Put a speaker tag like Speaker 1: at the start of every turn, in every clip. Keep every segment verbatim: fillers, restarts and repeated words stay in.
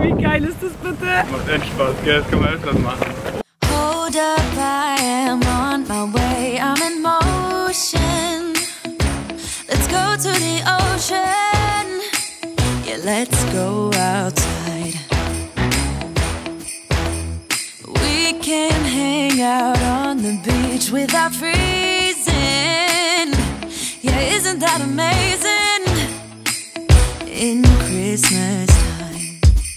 Speaker 1: Wie geil ist das bitte?
Speaker 2: Macht echt Spaß, gell? Das kann man öfters machen.
Speaker 3: Hold up, I am on my way, I'm in motion. Let's go to the ocean. Yeah, let's go outside. We can hang out on the beach without freezing. Yeah, isn't that amazing? In Christmas time.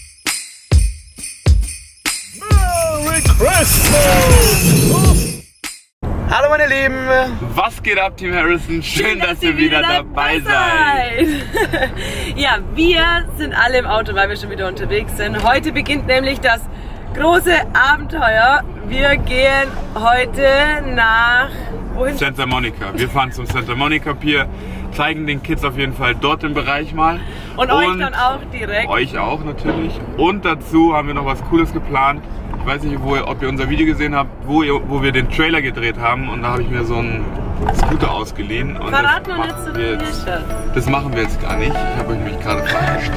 Speaker 2: Merry Christmas! Hallo meine Lieben! Was geht ab, Team Harrison? Schön, Schön dass, dass ihr wieder, wieder dabei seid!
Speaker 1: Ja, wir sind alle im Auto, weil wir schon wieder unterwegs sind. Heute beginnt nämlich das große Abenteuer. Wir gehen heute nach... Wohin?
Speaker 2: Santa Monica. Wir fahren zum Santa Monica Pier, zeigen den Kids auf jeden Fall dort im Bereich mal.
Speaker 1: Und, Und euch dann auch direkt.
Speaker 2: Euch auch natürlich. Und dazu haben wir noch was Cooles geplant. Ich weiß nicht, wo ihr, ob ihr unser Video gesehen habt, wo, ihr, wo wir den Trailer gedreht haben. Und da habe ich mir so einen Scooter ausgeliehen. Und
Speaker 1: Verrat noch nicht so viel, Schatz.
Speaker 2: Das machen wir jetzt gar nicht. Ich habe euch nämlich gerade verarscht.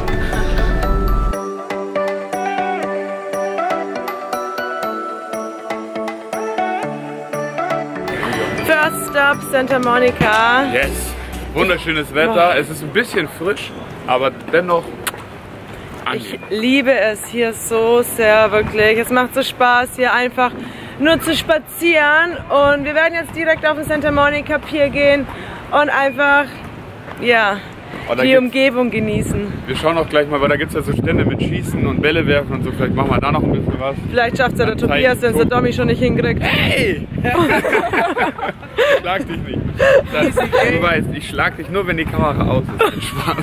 Speaker 1: First Stop Santa Monica.
Speaker 2: Yes. Wunderschönes Wetter. Es ist ein bisschen frisch, aber dennoch angenehm.
Speaker 1: Ich liebe es hier so sehr, wirklich. Es macht so Spaß, hier einfach nur zu spazieren. Und wir werden jetzt direkt auf den Santa Monica Pier gehen und einfach, ja, die Umgebung genießen.
Speaker 2: Wir schauen auch gleich mal, weil da gibt es ja so Stände mit Schießen und Bälle werfen und so. Vielleicht machen wir da noch ein bisschen was.
Speaker 1: Vielleicht schafft es ja der Tobias, wenn es der Domi schon nicht hinkriegt.
Speaker 2: Hey! Schlag dich nicht. Das, du weißt, ich schlag dich nur, wenn die Kamera aus ist. Spaß.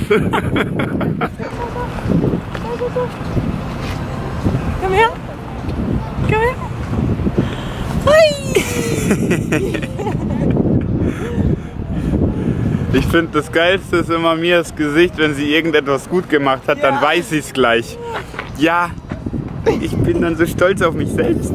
Speaker 1: Komm her. Komm her. Hui.
Speaker 2: Ich finde, das Geilste ist immer Mias Gesicht, wenn sie irgendetwas gut gemacht hat, ja. Dann weiß sie es gleich. Ja, ich bin dann so stolz auf mich selbst.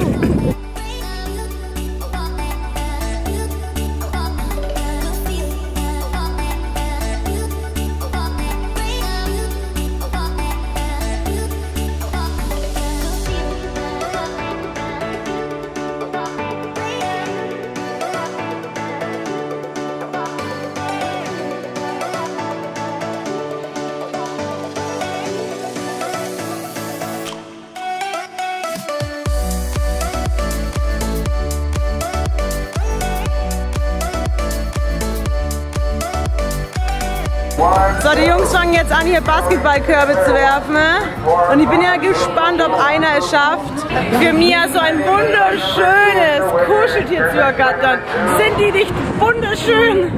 Speaker 1: So, die Jungs fangen jetzt an, hier Basketballkörbe zu werfen. Und ich bin ja gespannt, ob einer es schafft, für Mia so ein wunderschönes Kuscheltier zu ergattern. Sind die nicht wunderschön?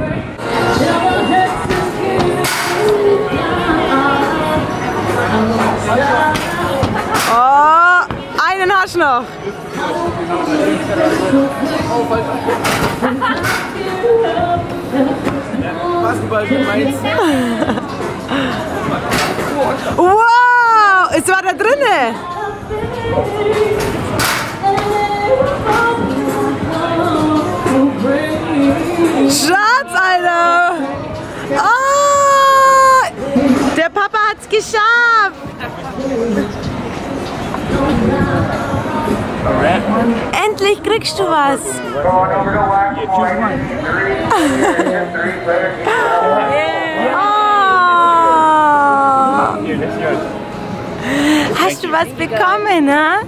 Speaker 1: Oh, einen hast du noch.
Speaker 4: Basketball für meins.
Speaker 1: Wow, es war da drinne. Schatz, Alter. Oh, der Papa hat's geschafft. Endlich kriegst du was. Oh. Hast du was bekommen, ne?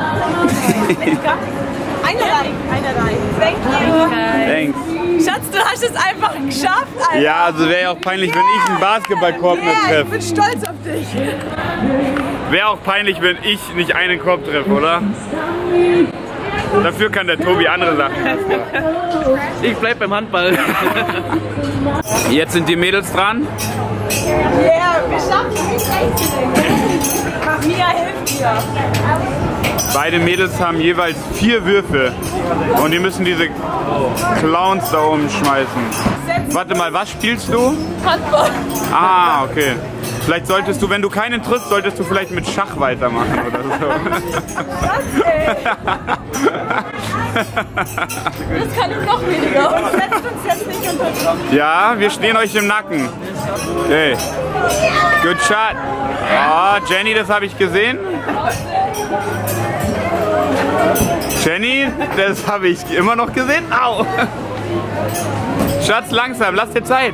Speaker 1: Einer rein, einer rein. Thank you.
Speaker 2: Thanks.
Speaker 1: Schatz, du hast es einfach geschafft, Alter.
Speaker 2: Ja, also wäre ja auch peinlich, yeah. wenn ich einen Basketballkorb
Speaker 1: yeah,
Speaker 2: nicht treffe.
Speaker 1: Ich bin stolz auf dich.
Speaker 2: Wäre auch peinlich, wenn ich nicht einen Korb treffe, oder? Dafür kann der Tobi andere Sachen.
Speaker 4: Ich bleib beim Handball.
Speaker 2: Jetzt sind die Mädels dran.
Speaker 1: Yeah, wir schaffen es. Mia hilft dir.
Speaker 2: Beide Mädels haben jeweils vier Würfe und die müssen diese Clowns da oben schmeißen. Warte mal, was spielst du?
Speaker 1: Handball.
Speaker 2: Ah, okay.
Speaker 5: Vielleicht solltest du, wenn du keinen triffst, solltest du vielleicht mit Schach weitermachen oder so.
Speaker 1: Was, ey? Das kann ich noch weniger. Und setzt uns jetzt nicht unter Druck.
Speaker 5: Ja, wir stehen euch im Nacken. Okay. Good shot. Ah, Jenny, das habe ich gesehen. Jenny, das habe ich immer noch gesehen. Au. Schatz, langsam, lass dir Zeit.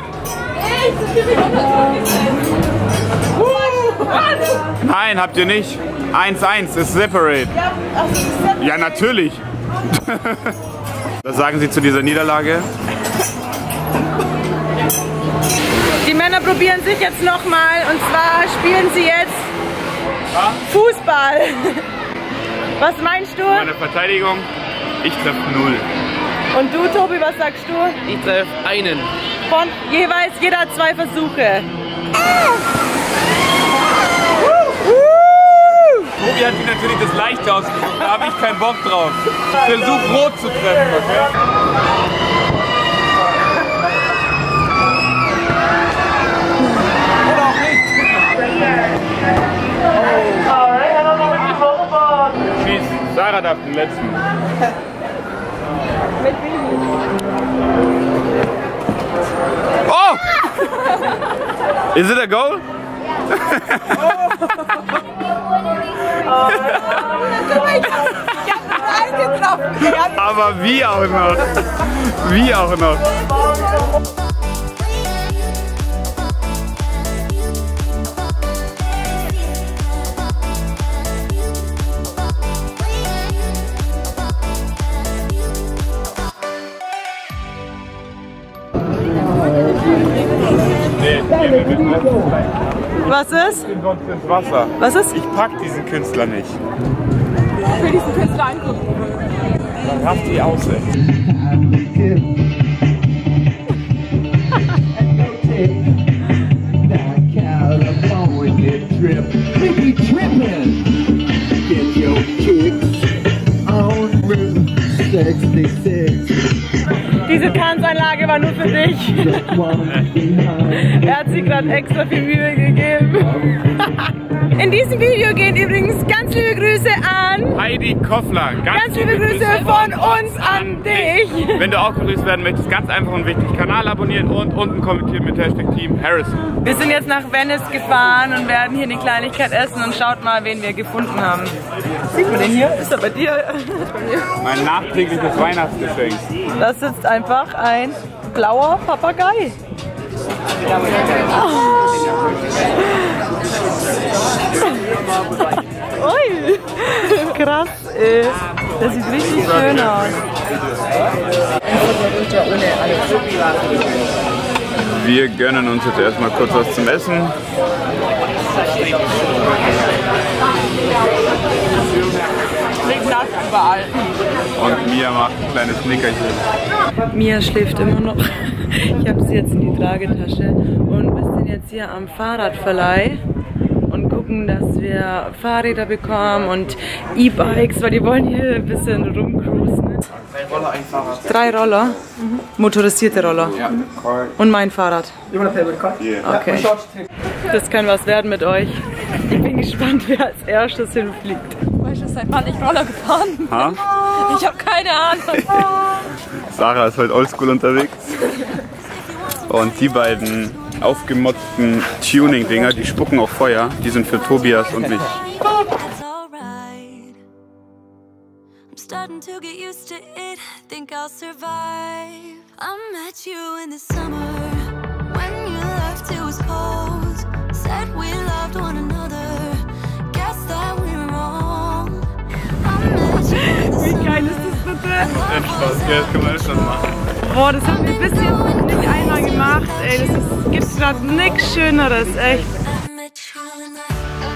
Speaker 5: Nein, habt ihr nicht. eins eins ist separate. Ja, natürlich. Was sagen Sie zu dieser Niederlage?
Speaker 1: Die Männer probieren sich jetzt nochmal und zwar spielen sie jetzt Fußball. Was meinst du?
Speaker 5: Meine Verteidigung, ich treffe null.
Speaker 1: Und du, Tobi, was sagst du?
Speaker 4: Ich treffe einen.
Speaker 1: Von jeweils jeder zwei Versuche.
Speaker 5: Tobi hat sich natürlich das Leichte ausgesucht, da habe ich keinen Bock drauf. Ich versuche rot zu treffen, okay? Oder auch nicht. Schieß, Sarah darf den letzten. Oh! Is it a goal? Aber wie auch noch? Wie auch noch?
Speaker 1: Was ist?
Speaker 5: Ich bin sonst ins Wasser.
Speaker 1: Was ist?
Speaker 5: Ich pack diesen Künstler nicht.
Speaker 1: Ich will diesen Künstler angucken.
Speaker 5: Dann raff die aus, ey.
Speaker 1: Diese Tanzanlage war nur für dich. Er hat sich gerade extra viel Mühe gegeben. In diesem Video gehen übrigens ganz liebe Grüße an
Speaker 5: Heidi Koffler. Ganz,
Speaker 1: Ganz liebe Grüße von uns an dich.
Speaker 5: Wenn du auch grüßt werden möchtest, ganz einfach und wichtig, Kanal abonnieren und unten kommentieren mit Hashtag Team Harrison.
Speaker 1: Wir sind jetzt nach Venice gefahren und werden hier eine Kleinigkeit essen und schaut mal, wen wir gefunden haben. Sieht man den hier? Ist er bei dir?
Speaker 5: Mein nachträgliches Weihnachtsgeschenk.
Speaker 1: Da sitzt einfach ein blauer Papagei. Ui, krass, ey. Das sieht richtig schön aus.
Speaker 5: Wir gönnen uns jetzt erstmal kurz was zum Essen.
Speaker 1: Liegt nass überall.
Speaker 5: Und Mia macht ein kleines Nickerchen.
Speaker 1: Mia schläft immer noch. Ich habe sie jetzt in die Tragetasche und wir sind jetzt hier am Fahrradverleih und gucken, dass wir Fahrräder bekommen und E-Bikes, weil die wollen hier ein bisschen rumcruisen.
Speaker 4: Drei Roller, ein Fahrrad.
Speaker 1: Drei Roller? Mhm. Motorisierte Roller?
Speaker 5: Ja.
Speaker 1: Und mein Fahrrad? Okay. Das kann was werden mit euch. Ich bin gespannt, wer als erstes hinfliegt. Weißt du, seit wann ich Roller gefahren?
Speaker 5: Ha?
Speaker 1: Ich habe keine Ahnung.
Speaker 5: Sarah ist heute oldschool unterwegs. Und die beiden aufgemotzten Tuning-Dinger, die spucken auf Feuer, die sind für Tobias und mich.
Speaker 3: Starting to get used to it, think I'll survive. I met you in the summer, when you left it was cold. Said we loved one another, guess that we're wrong. I met you in the
Speaker 1: Wie geil
Speaker 3: summer.
Speaker 1: ist das bitte?
Speaker 5: Spaß, ja, das können wir alles schon machen.
Speaker 1: Boah, das haben wir bis jetzt nicht einmal gemacht, ey. Das ist, gibt's gerade nichts Schöneres, echt.
Speaker 3: I met you in the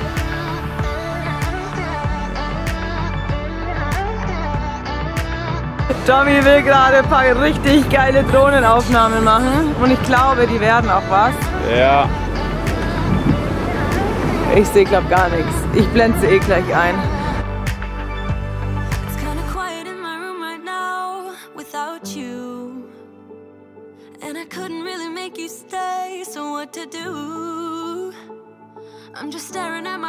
Speaker 1: Tommy will gerade ein paar richtig geile Drohnenaufnahmen machen und ich glaube, die werden auch was.
Speaker 5: Ja.
Speaker 1: Ich sehe, glaub gar nichts. Ich blende sie eh gleich ein.
Speaker 3: It's kinda quiet in my room right now without you. And I couldn't really make you stay, so what to do?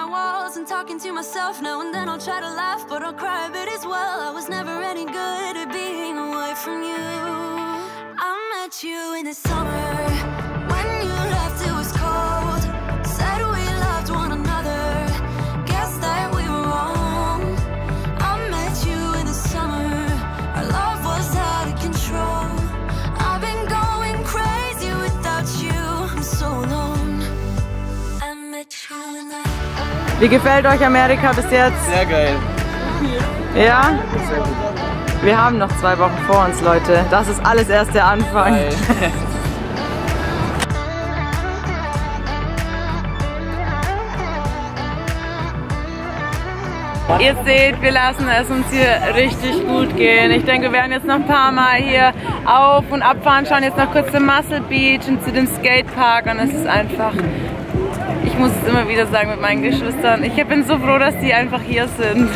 Speaker 3: my walls and talking to myself. Now and then I'll try to laugh, but I'll cry a bit as well. I was never any good at being away from you. I met you in the summer. When you left it was cold. Said we loved one another. Guess that we were wrong. I met you in the summer. Our love was out of control. I've been going crazy without you. I'm so alone. I met you in the...
Speaker 1: Wie gefällt euch Amerika bis jetzt?
Speaker 4: Sehr geil.
Speaker 1: Ja?
Speaker 4: Sehr gut.
Speaker 1: Wir haben noch zwei Wochen vor uns, Leute. Das ist alles erst der Anfang.
Speaker 4: Geil.
Speaker 1: Ihr seht, wir lassen es uns hier richtig gut gehen. Ich denke, wir werden jetzt noch ein paar Mal hier auf- und abfahren, schauen jetzt noch kurz zum Muscle Beach und zu dem Skatepark und es ist einfach, ich muss es immer wieder sagen mit meinen Geschwistern, ich bin so froh, dass die einfach hier sind.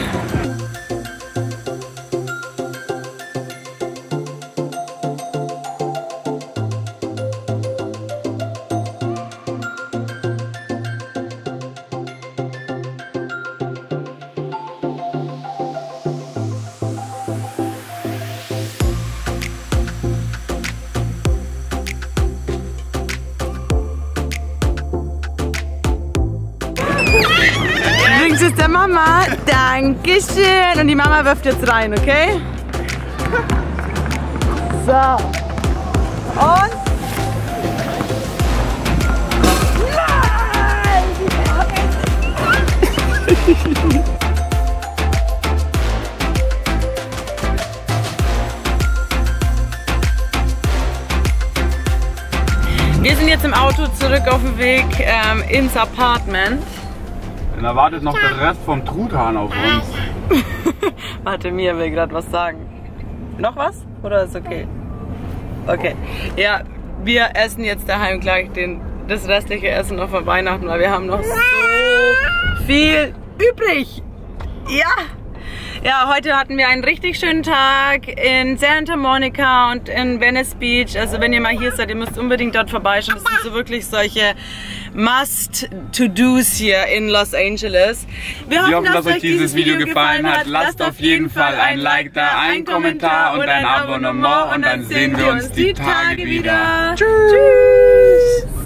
Speaker 1: Bringst es der Mama? Dankeschön. Und die Mama wirft jetzt rein, okay? So. Und? Nein! Wir sind jetzt im Auto zurück auf dem Weg ähm, ins Apartment.
Speaker 5: Dann erwartet noch der Rest vom Truthahn auf uns.
Speaker 1: Warte, Mia will gerade was sagen. Noch was? Oder ist okay? Okay. Ja, wir essen jetzt daheim gleich den, das restliche Essen noch von Weihnachten, weil wir haben noch so viel übrig. Ja! Ja, heute hatten wir einen richtig schönen Tag in Santa Monica und in Venice Beach. Also wenn ihr mal hier seid, ihr müsst unbedingt dort vorbeischauen. Das sind so wirklich solche Must-to-Dos hier in Los Angeles. Wir hoffen,
Speaker 5: Wir hoffen, dass euch dieses Video gefallen hat. Lasst auf jeden Fall ein Like da, einen Kommentar und ein Abonnement und dann sehen wir uns die Tage wieder.
Speaker 1: Tschüss!